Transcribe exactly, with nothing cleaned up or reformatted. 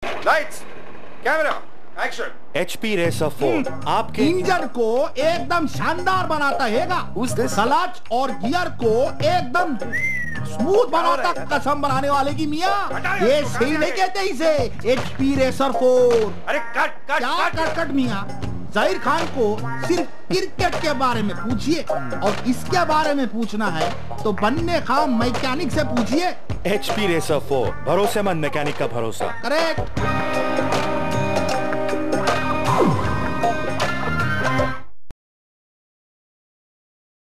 Lights, camera, action. HP racer four आपके engine को एकदम शानदार बनाता हैगा, क्लच और गियर को एकदम स्मूथ बनाता, कसम बनाने वाले की मियाँ। ये सही नहीं कहते इसे, एचपी रेसर फोर। अरे कट कट क्या कट कट मियाँ, जाहिर खान को सिर्फ क्रिकेट के बारे में पूछिए, और इसके बारे में पूछना है तो बनने खाम मैकेनिक से पूछिए। एचपी रेसर फोर, भरोसेमंद मैकेनिक का भरोसा। करेक्ट।